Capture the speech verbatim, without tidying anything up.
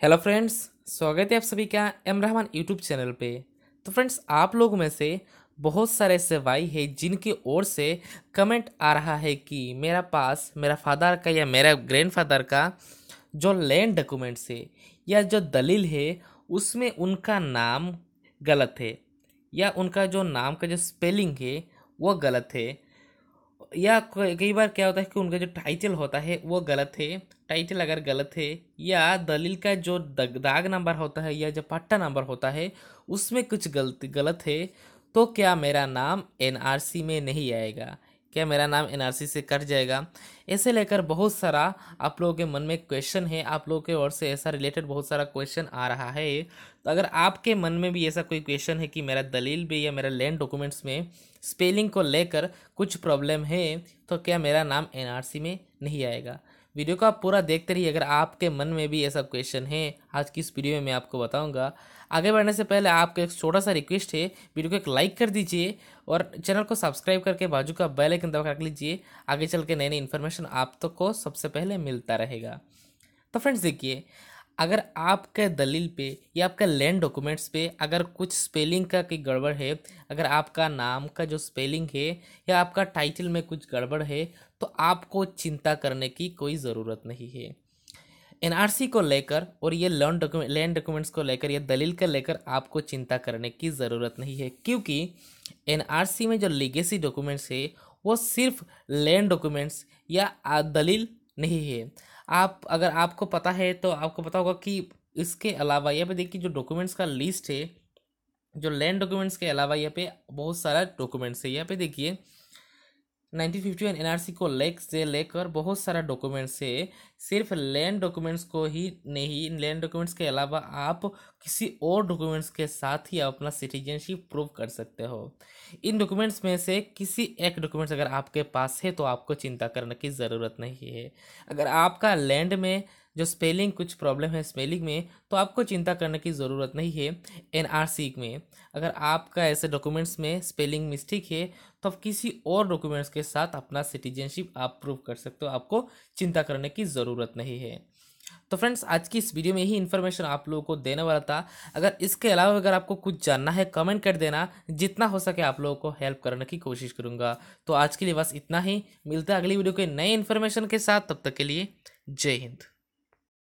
Hello friends, स्वागत है आप सभी का एम रहमान यूट्यूब चैनल पे। तो फ्रेंड्स, आप लोगों में से बहुत सारे ऐसे भाई हैं जिनकी ओर से कमेंट आ रहा है कि मेरा पास मेरा फादर का या मेरा ग्रैंडफादर का जो लैंड डॉक्यूमेंट्स है या जो दलील है उसमें उनका नाम गलत है, या उनका जो नाम का जो स्पेलिंग है वो गलत है, या कई कई बार क्या होता है कि उनका जो टाइटल होता है वो गलत है। टाइटल अगर गलत है या दलील का जो दग, दाग नंबर होता है या जो पट्टा नंबर होता है उसमें कुछ गलती गलत है, तो क्या मेरा नाम एनआरसी में नहीं आएगा? क्या मेरा नाम एनआरसी से कट जाएगा? ऐसे लेकर बहुत सारा आप लोगों के मन में क्वेश्चन है, आप लोगों के ओर से ऐसा रिलेटेड बहुत सारा क्वेश्चन आ रहा है। तो अगर आपके मन में भी ऐसा कोई क्वेश्चन है कि मेरा दलील भी या मेरा लैंड डॉक्यूमेंट्स में स्पेलिंग को लेकर कुछ प्रॉब्लम है, तो क्या मेरा नाम एनआरसी में नहीं आएगा? वीडियो को आप पूरा देखते रहिए। अगर आपके मन में भी ऐसा क्वेश्चन है, आज की इस वीडियो में मैं आपको बताऊंगा। आगे बढ़ने से पहले आपको एक छोटा सा रिक्वेस्ट है, वीडियो को एक लाइक कर दीजिए और चैनल को सब्सक्राइब करके बाजू का बेल आइकन दबा कर लीजिए। आगे चल के नई नई इन्फॉर्मेशन आप तक को सबसे पहले मिलता रहेगा। तो फ्रेंड्स देखिए, अगर आपके दलील पे या आपका लैंड डॉक्यूमेंट्स पे अगर कुछ स्पेलिंग का कोई गड़बड़ है, अगर आपका नाम का जो स्पेलिंग है या आपका टाइटल में कुछ गड़बड़ है, तो आपको चिंता करने की कोई ज़रूरत नहीं है। एनआरसी को लेकर और ये लैंड डॉक्यूमेंट लैंड डॉक्यूमेंट्स को लेकर या दलील को लेकर आपको चिंता करने की ज़रूरत नहीं है, क्योंकि एनआरसी में जो लीगेसी डॉक्यूमेंट्स है वो सिर्फ लैंड डॉक्यूमेंट्स या आ, दलील नहीं है। आप अगर आपको पता है तो आपको पता होगा कि इसके अलावा यहाँ पे देखिए जो डॉक्यूमेंट्स का लिस्ट है, जो लैंड डॉक्यूमेंट्स के अलावा यहाँ पे बहुत सारा डॉक्यूमेंट्स है। यहाँ पे देखिए नाइनटीन फिफ्टी वन एनआरसी को लेक से लेकर बहुत सारा डॉक्यूमेंट्स है। सिर्फ लैंड डॉक्यूमेंट्स को ही नहीं, लैंड डॉक्यूमेंट्स के अलावा आप किसी और डॉक्यूमेंट्स के साथ ही अपना सिटीजनशिप प्रूव कर सकते हो। इन डॉक्यूमेंट्स में से किसी एक डॉक्यूमेंट्स अगर आपके पास है तो आपको चिंता करने की ज़रूरत नहीं है। अगर आपका लैंड में जो स्पेलिंग कुछ प्रॉब्लम है स्पेलिंग में, तो आपको चिंता करने की ज़रूरत नहीं है। एनआरसी में अगर आपका ऐसे डॉक्यूमेंट्स में स्पेलिंग मिस्टेक है तो आप किसी और डॉक्यूमेंट्स के साथ अपना सिटीजनशिप आप प्रूव कर सकते हो, आपको चिंता करने की ज़रूरत नहीं है। तो फ्रेंड्स, आज की इस वीडियो में ही इन्फॉर्मेशन आप लोगों को देने वाला था। अगर इसके अलावा अगर आपको कुछ जानना है कमेंट कर देना, जितना हो सके आप लोगों को हेल्प करने की कोशिश करूंगा। तो आज के लिए बस इतना ही, मिलता है अगली वीडियो के नए इन्फॉर्मेशन के साथ। तब तक के लिए जय हिंद।